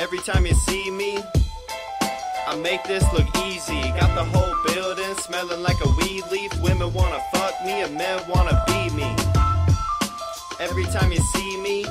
Every time you see me, I make this look easy. Got the whole building smelling like a weed leaf. Women wanna fuck me and men wanna be me. Every time you see me,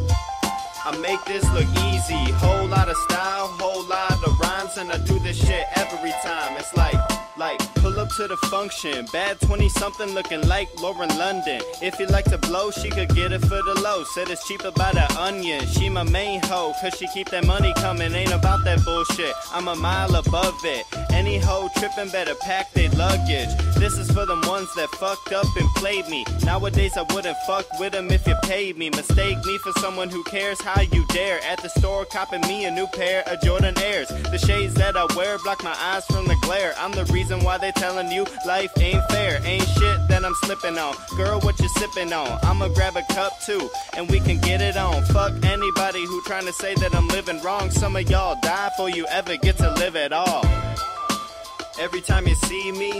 I make this look easy. Whole lot of style, whole lot of rhymes, and I do this shit every time. It's like pull up to the function, bad 20-something looking like Lauren London. If you like to blow, she could get it for the low. Said it's cheaper by the onion. She my main hoe, cause she keep that money coming. Ain't about that bullshit, I'm a mile above it. Any hoe trippin' better pack their luggage. This is for them ones that fucked up and played me. Nowadays I wouldn't fuck with them if you paid me. Mistake me for someone who cares, how you dare. At the store copping me a new pair of Jordan Airs. The shades that I wear block my eyes from the glare. I'm the reason why they telling you life ain't fair. Ain't shit that I'm slipping on. Girl, what you sipping on? I'ma grab a cup too, and we can get it on. Fuck anybody who trying to say that I'm living wrong. Some of y'all die before you ever get to live at all. Every time you see me,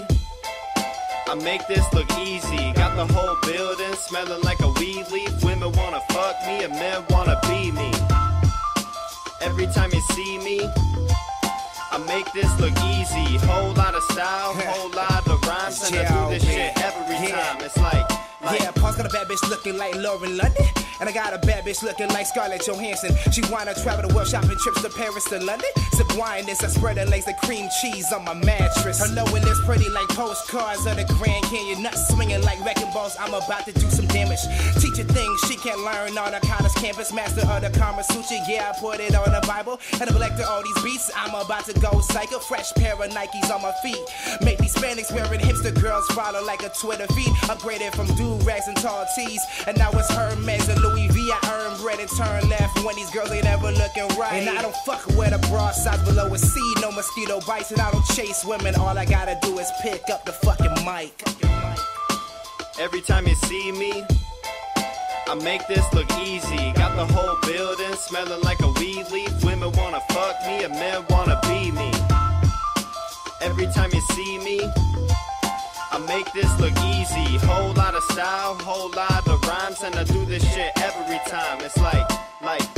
I make this look easy. Got the whole building smelling like a weed leaf. Women wanna fuck me and men wanna be me. Every time you see me, I make this look easy. Whole lot of style, whole lot of rhymes, and I do this shit every time. It's like yeah, Paul's got a bad bitch looking like Lauren London, and I got a bad bitch looking like Scarlett Johansson. She wanna travel the world shopping trips to Paris to London. Sip wine as I spread her legs like cream cheese on my mattress. Her lower lips pretty like postcards of the Grand Canyon. Nuts swinging like wrecking balls, I'm about to do some damage. Teach her things she can't learn on a college campus. Master of the Kama Sutra, yeah, I put it on the Bible. And I'm collecting all these beats, I'm about to go psycho. Fresh pair of Nikes on my feet. Make these Hispanics wearing hipster girls follow like a Twitter feed. Upgraded from do-rags and tall tees, and now it's Hermes and Louis V. I earn bread and turn left when these girls ain't ever looking right. And I don't fuck with a bra size below a C. No mosquito bites, and I don't chase women. All I gotta do is pick up the fucking mic. Every time you see me, I make this look easy. Got the whole building smelling like a weed leaf. Women wanna fuck me and men wanna be me. Every time you see me, I make this look easy. Whole lot of style, whole lot of rhymes, and I do this shit every time. It's like